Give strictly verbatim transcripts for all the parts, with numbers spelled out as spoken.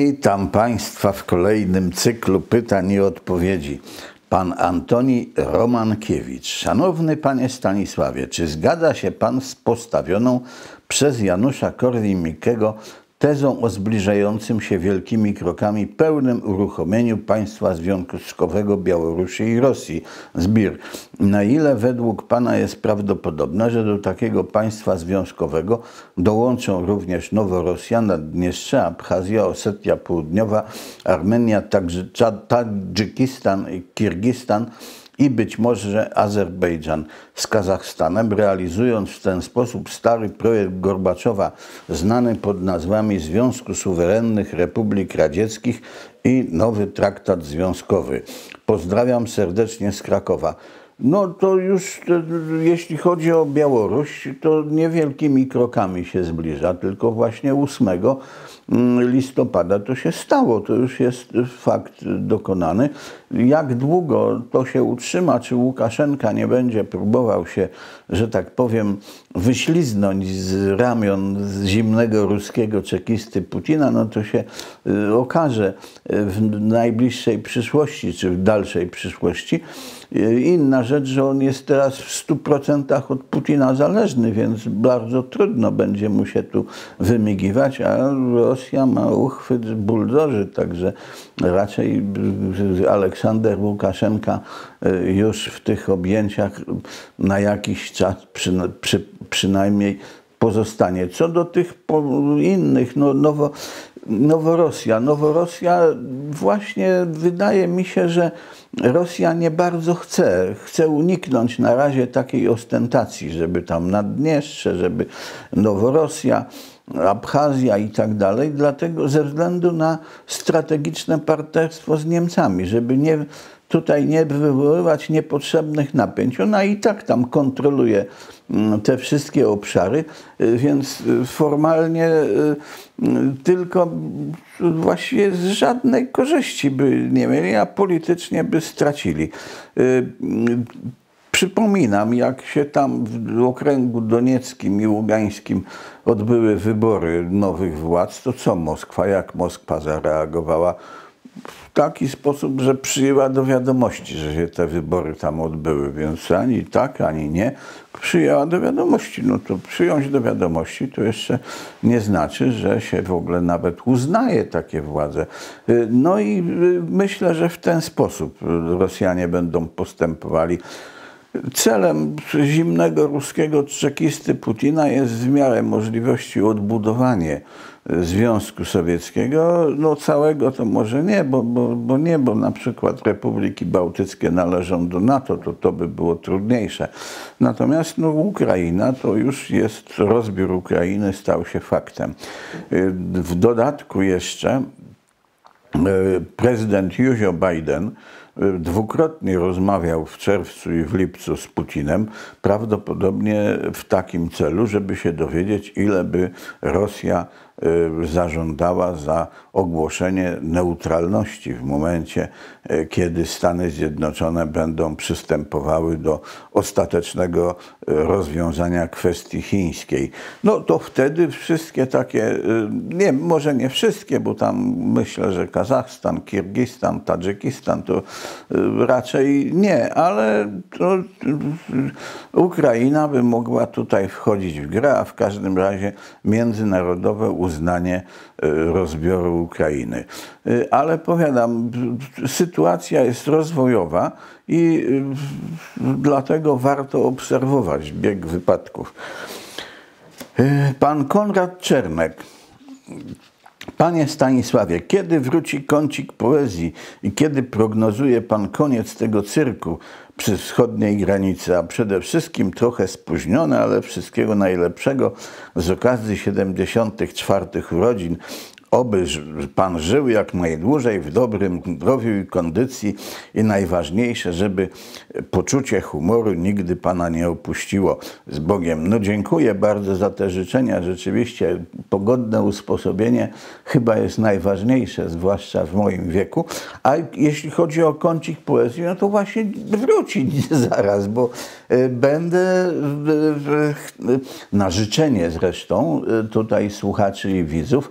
Witam Państwa w kolejnym cyklu pytań i odpowiedzi. Pan Antoni Romankiewicz. Szanowny Panie Stanisławie, czy zgadza się Pan z postawioną przez Janusza Korwin-Mikkego tezą o zbliżającym się wielkimi krokami pełnym uruchomieniu państwa związkowego Białorusi i Rosji, zbir? Na ile według Pana jest prawdopodobne, że do takiego państwa związkowego dołączą również Noworosja, Naddniestrze, Abchazja, Osetia Południowa, Armenia, Tadżykistan, Kirgistan i być może Azerbejdżan z Kazachstanem, realizując w ten sposób stary projekt Gorbaczowa, znany pod nazwami Związku Suwerennych Republik Radzieckich i nowy traktat związkowy. Pozdrawiam serdecznie z Krakowa. No to już, jeśli chodzi o Białoruś, to niewielkimi krokami się zbliża, tylko właśnie ósmego listopada to się stało, to już jest fakt dokonany. Jak długo to się utrzyma, czy Łukaszenka nie będzie próbował się, że tak powiem, wyśliznąć z ramion zimnego ruskiego czekisty Putina, no to się okaże w najbliższej przyszłości, czy w dalszej przyszłości. Inna rzecz, że on jest teraz w stu procentach od Putina zależny, więc bardzo trudno będzie mu się tu wymigiwać, a Rosja ma uchwyt buldoży, także raczej Aleksander Łukaszenka już w tych objęciach na jakiś czas przy, przy, przynajmniej pozostanie. Co do tych innych, no, nowo, Noworosja. Noworosja właśnie wydaje mi się, że Rosja nie bardzo chce. Chce uniknąć na razie takiej ostentacji, żeby tam Naddniestrze, żeby Noworosja, Abchazja i tak dalej, dlatego ze względu na strategiczne partnerstwo z Niemcami, żeby nie, tutaj nie wywoływać niepotrzebnych napięć. Ona i tak tam kontroluje te wszystkie obszary, więc formalnie tylko właściwie z żadnej korzyści by nie mieli, a politycznie by stracili. Przypominam, jak się tam w okręgu donieckim i ługańskim odbyły wybory nowych władz, to co Moskwa, jak Moskwa zareagowała? W taki sposób, że przyjęła do wiadomości, że się te wybory tam odbyły, więc ani tak, ani nie, przyjęła do wiadomości. No to przyjąć do wiadomości to jeszcze nie znaczy, że się w ogóle nawet uznaje takie władze. No i myślę, że w ten sposób Rosjanie będą postępowali. Celem zimnego ruskiego czekisty Putina jest w miarę możliwości odbudowanie Związku Sowieckiego, no całego to może nie, bo, bo, bo nie, bo na przykład Republiki Bałtyckie należą do NATO, to to by było trudniejsze. Natomiast no, Ukraina to już jest, rozbiór Ukrainy stał się faktem. W dodatku jeszcze prezydent Joe Biden dwukrotnie rozmawiał w czerwcu i w lipcu z Putinem, prawdopodobnie w takim celu, żeby się dowiedzieć, ile by Rosja zażądała za ogłoszenie neutralności w momencie, kiedy Stany Zjednoczone będą przystępowały do ostatecznego rozwiązania kwestii chińskiej. No to wtedy wszystkie takie, nie, może nie wszystkie, bo tam myślę, że Kazachstan, Kirgistan, Tadżykistan to raczej nie, ale to Ukraina by mogła tutaj wchodzić w grę, a w każdym razie międzynarodowe uznanie rozbioru Ukrainy. Ale powiadam, sytuacja jest rozwojowa i dlatego warto obserwować bieg wypadków. Pan Konrad Czernek. Panie Stanisławie, kiedy wróci kącik poezji i kiedy prognozuje Pan koniec tego cyrku przy wschodniej granicy, a przede wszystkim trochę spóźnione, ale wszystkiego najlepszego z okazji siedemdziesiątych czwartych urodzin. Oby Pan żył jak najdłużej w dobrym zdrowiu i kondycji i najważniejsze, żeby poczucie humoru nigdy Pana nie opuściło. Z Bogiem. No dziękuję bardzo za te życzenia. Rzeczywiście pogodne usposobienie chyba jest najważniejsze, zwłaszcza w moim wieku. A jeśli chodzi o kącik poezji, no to właśnie wróci zaraz, bo będę na życzenie zresztą tutaj słuchaczy i widzów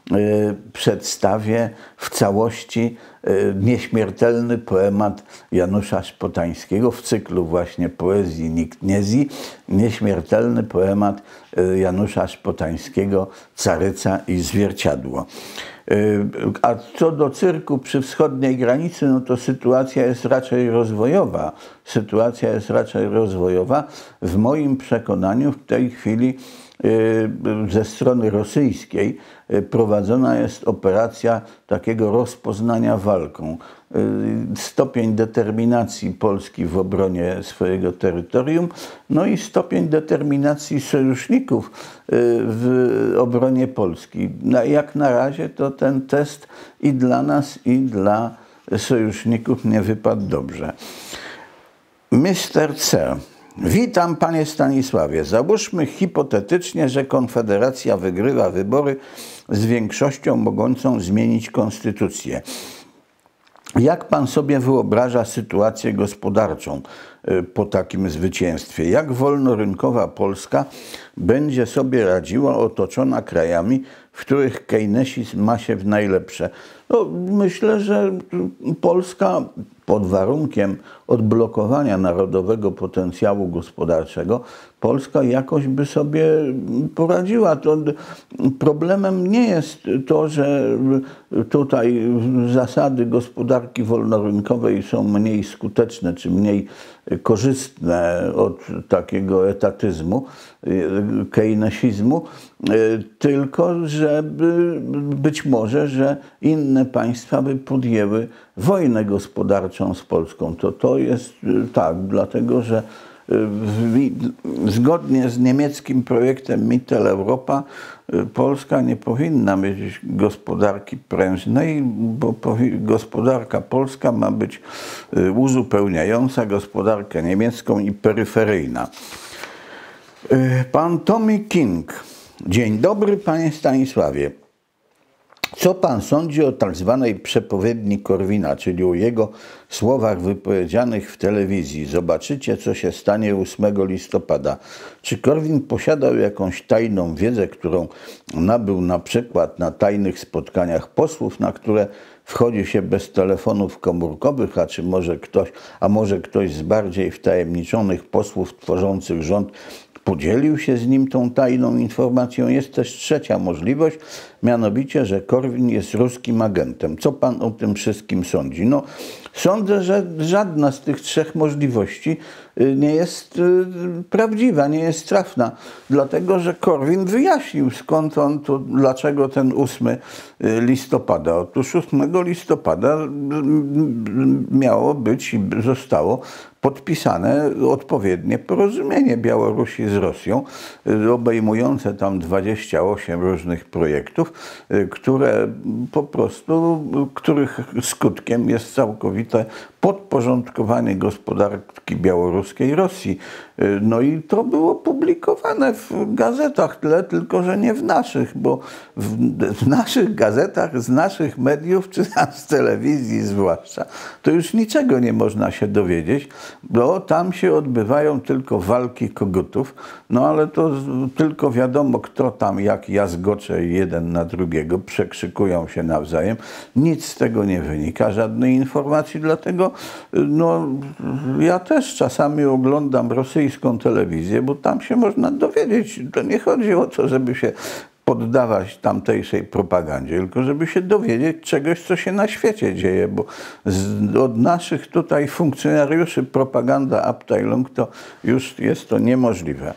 przedstawię w całości nieśmiertelny poemat Janusza Szpotańskiego w cyklu właśnie poezji Niknezji. Nieśmiertelny poemat Janusza Szpotańskiego Caryca i zwierciadło. A co do cyrku przy wschodniej granicy, no to sytuacja jest raczej rozwojowa. Sytuacja jest raczej rozwojowa. W moim przekonaniu w tej chwili ze strony rosyjskiej prowadzona jest operacja takiego rozpoznania walką. Stopień determinacji Polski w obronie swojego terytorium, no i stopień determinacji sojuszników w obronie Polski. Jak na razie to ten test i dla nas, i dla sojuszników nie wypadł dobrze. mister C. Witam, panie Stanisławie. Załóżmy hipotetycznie, że Konfederacja wygrywa wybory z większością mogącą zmienić konstytucję. Jak pan sobie wyobraża sytuację gospodarczą po takim zwycięstwie? Jak wolnorynkowa Polska będzie sobie radziła otoczona krajami, w których keynesizm ma się w najlepsze? No, myślę, że Polska pod warunkiem odblokowania narodowego potencjału gospodarczego, Polska jakoś by sobie poradziła. To problemem nie jest to, że tutaj zasady gospodarki wolnorynkowej są mniej skuteczne czy mniej korzystne od takiego etatyzmu, keynesizmu, tylko żeby być może, że inne państwa by podjęły wojnę gospodarczą z Polską. To, to jest tak, dlatego że zgodnie z niemieckim projektem Mitteleuropa Polska nie powinna mieć gospodarki prężnej, bo gospodarka polska ma być uzupełniająca gospodarkę niemiecką i peryferyjna. Pan Tommy King. Dzień dobry, panie Stanisławie. Co pan sądzi o tak zwanej przepowiedni Korwina, czyli o jego słowach wypowiedzianych w telewizji? Zobaczycie, co się stanie ósmego listopada. Czy Korwin posiadał jakąś tajną wiedzę, którą nabył na przykład na tajnych spotkaniach posłów, na które wchodzi się bez telefonów komórkowych, a czy może ktoś, a może ktoś z bardziej wtajemniczonych posłów tworzących rząd podzielił się z nim tą tajną informacją? Jest też trzecia możliwość, mianowicie, że Korwin jest ruskim agentem. Co pan o tym wszystkim sądzi? No, sądzę, że żadna z tych trzech możliwości nie jest prawdziwa, nie jest trafna, dlatego że Korwin wyjaśnił, skąd on, to, dlaczego ten ósmy listopada. Otóż ósmego listopada miało być i zostało podpisane odpowiednie porozumienie Białorusi z Rosją, obejmujące tam dwadzieścia osiem różnych projektów, które po prostu, których skutkiem jest całkowite podporządkowanie gospodarki białoruskiej Rosji. No i to było publikowane w gazetach, tyle tylko, że nie w naszych, bo w, w naszych gazetach, z naszych mediów, czy z telewizji zwłaszcza, to już niczego nie można się dowiedzieć, bo tam się odbywają tylko walki kogutów, no ale to tylko wiadomo, kto tam jak jazgocze jeden na drugiego, przekrzykują się nawzajem. Nic z tego nie wynika, żadnej informacji, dlatego no, ja też czasami oglądam rosyjską telewizję, bo tam się można dowiedzieć. To nie chodzi o to, żeby się poddawać tamtejszej propagandzie, tylko żeby się dowiedzieć czegoś, co się na świecie dzieje, bo z, od naszych tutaj funkcjonariuszy propaganda Abteilung to już jest to niemożliwe.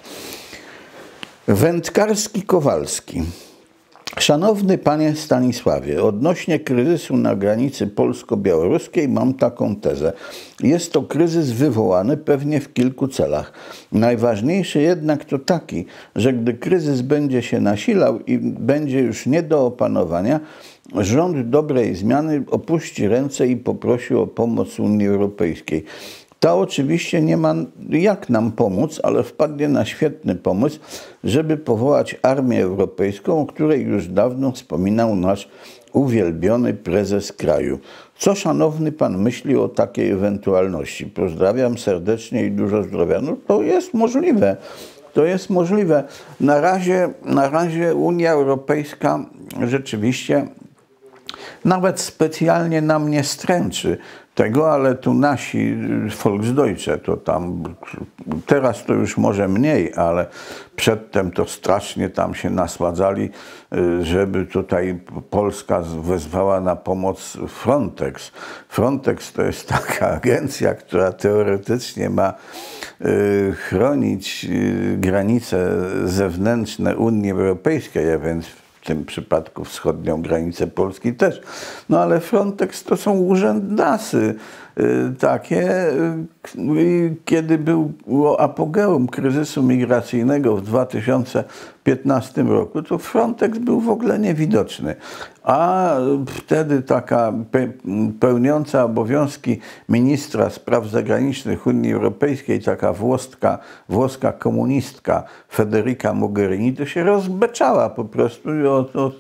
Wędkarski-Kowalski. Szanowny panie Stanisławie, odnośnie kryzysu na granicy polsko-białoruskiej mam taką tezę. Jest to kryzys wywołany pewnie w kilku celach. Najważniejszy jednak to taki, że gdy kryzys będzie się nasilał i będzie już nie do opanowania, rząd dobrej zmiany opuści ręce i poprosi o pomoc Unii Europejskiej. Ta oczywiście nie ma jak nam pomóc, ale wpadnie na świetny pomysł, żeby powołać armię europejską, o której już dawno wspominał nasz uwielbiony prezes kraju. Co szanowny pan myśli o takiej ewentualności? Pozdrawiam serdecznie i dużo zdrowia. No to jest możliwe. To jest możliwe. Na razie, na razie Unia Europejska rzeczywiście nawet specjalnie nam nie stręczy tego, ale tu nasi Volksdeutsche, to tam, teraz to już może mniej, ale przedtem to strasznie tam się nasładzali, żeby tutaj Polska wezwała na pomoc Frontex. Frontex to jest taka agencja, która teoretycznie ma chronić granice zewnętrzne Unii Europejskiej, a więc w tym przypadku wschodnią granicę Polski też. No ale Frontex to są urzędasy takie. Kiedy było apogeum kryzysu migracyjnego w dwa tysiące piętnastym roku, to Frontex był w ogóle niewidoczny. A wtedy taka pełniąca obowiązki ministra spraw zagranicznych Unii Europejskiej, taka włoska, włoska komunistka Federica Mogherini, to się rozbeczała po prostu i o, o,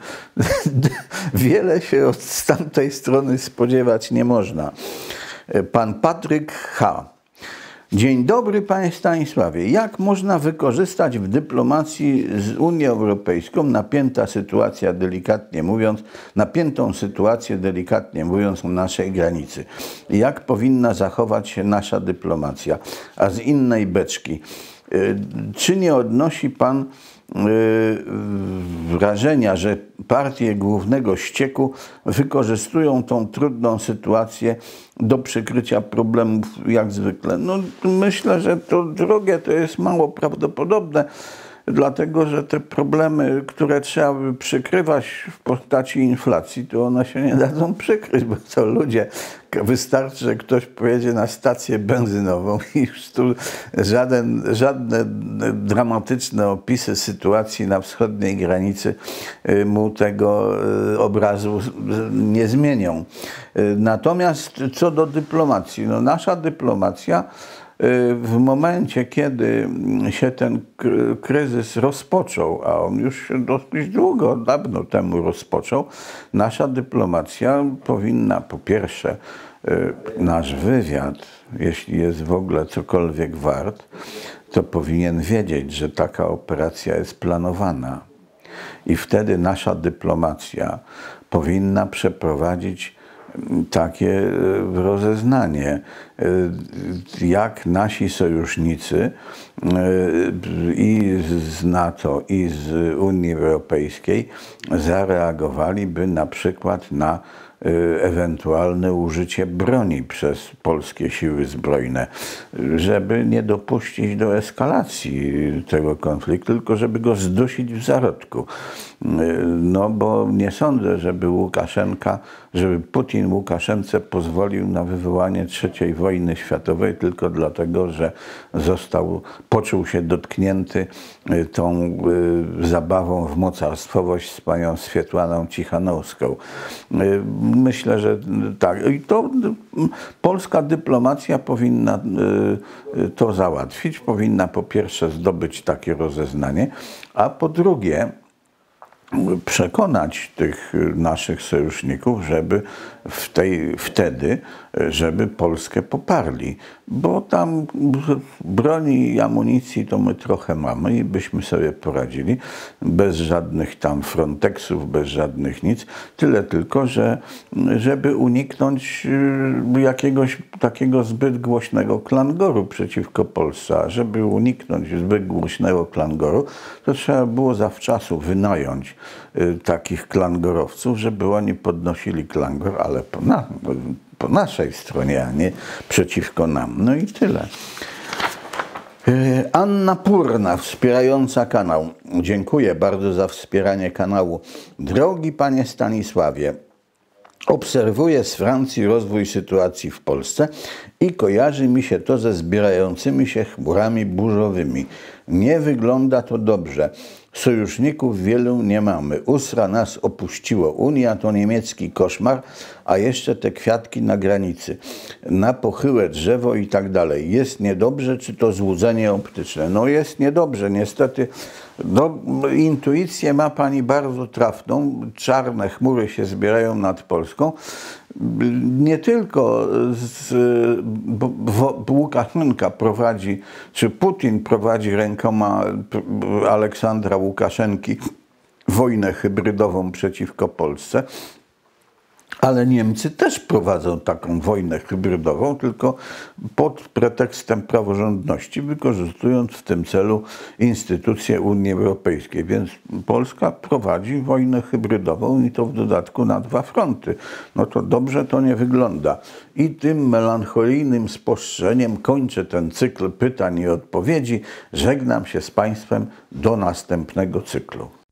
wiele się od tamtej strony spodziewać nie można. Pan Patryk H. Dzień dobry, panie Stanisławie. Jak można wykorzystać w dyplomacji z Unią Europejską napięta sytuacja, delikatnie mówiąc, napiętą sytuację, delikatnie mówiąc, na naszej granicy? Jak powinna zachować się nasza dyplomacja? A z innej beczki, czy nie odnosi pan wrażenia, że partie głównego ścieku wykorzystują tą trudną sytuację do przykrycia problemów jak zwykle? No, myślę, że to drugie to jest mało prawdopodobne, dlatego że te problemy, które trzeba by przykrywać w postaci inflacji, to one się nie dadzą przykryć, bo to ludzie, wystarczy, że ktoś pojedzie na stację benzynową i już tu żaden, żadne dramatyczne opisy sytuacji na wschodniej granicy mu tego obrazu nie zmienią. Natomiast co do dyplomacji, no nasza dyplomacja w momencie, kiedy się ten kryzys rozpoczął, a on już się dosyć długo, dawno temu rozpoczął, nasza dyplomacja powinna po pierwsze nasz wywiad, jeśli jest w ogóle cokolwiek wart, to powinien wiedzieć, że taka operacja jest planowana. I wtedy nasza dyplomacja powinna przeprowadzić takie rozeznanie, jak nasi sojusznicy i z NATO, i z Unii Europejskiej zareagowaliby na przykład na ewentualne użycie broni przez polskie siły zbrojne, żeby nie dopuścić do eskalacji tego konfliktu, tylko żeby go zdusić w zarodku. No bo nie sądzę, żeby Łukaszenka, żeby Putin Łukaszence pozwolił na wywołanie trzeciej wojny światowej tylko dlatego, że został, poczuł się dotknięty tą zabawą w mocarstwowość z panią Swietłaną Cichanowską. Myślę, że tak. I to polska dyplomacja powinna to załatwić. Powinna po pierwsze zdobyć takie rozeznanie, a po drugie przekonać tych naszych sojuszników, żeby w tej, wtedy, żeby Polskę poparli. Bo tam broni i amunicji to my trochę mamy i byśmy sobie poradzili bez żadnych tam Frontexów, bez żadnych nic. Tyle tylko, że żeby uniknąć jakiegoś takiego zbyt głośnego klangoru przeciwko Polsce. A żeby uniknąć zbyt głośnego klangoru, to trzeba było zawczasu wynająć takich klangorowców, żeby oni podnosili klangor, ale po, na, po naszej stronie, a nie przeciwko nam. No i tyle. Anna Purna, wspierająca kanał. Dziękuję bardzo za wspieranie kanału. Drogi panie Stanisławie, obserwuję z Francji rozwój sytuacji w Polsce i kojarzy mi się to ze zbierającymi się chmurami burzowymi. Nie wygląda to dobrze. Sojuszników wielu nie mamy. Usra nas opuściło. Unia to niemiecki koszmar, a jeszcze te kwiatki na granicy. Na pochyłe drzewo i tak dalej. Jest niedobrze, czy to złudzenie optyczne? No jest niedobrze, niestety. No, intuicję ma pani bardzo trafną. Czarne chmury się zbierają nad Polską. nie tylko z, bo, bo Łukaszenka prowadzi, czy Putin prowadzi rękoma Aleksandra Łukaszenki wojnę hybrydową przeciwko Polsce, ale Niemcy też prowadzą taką wojnę hybrydową, tylko pod pretekstem praworządności, wykorzystując w tym celu instytucje Unii Europejskiej. Więc Polska prowadzi wojnę hybrydową i to w dodatku na dwa fronty. No to dobrze to nie wygląda. I tym melancholijnym spostrzeżeniem kończę ten cykl pytań i odpowiedzi. Żegnam się z Państwem do następnego cyklu.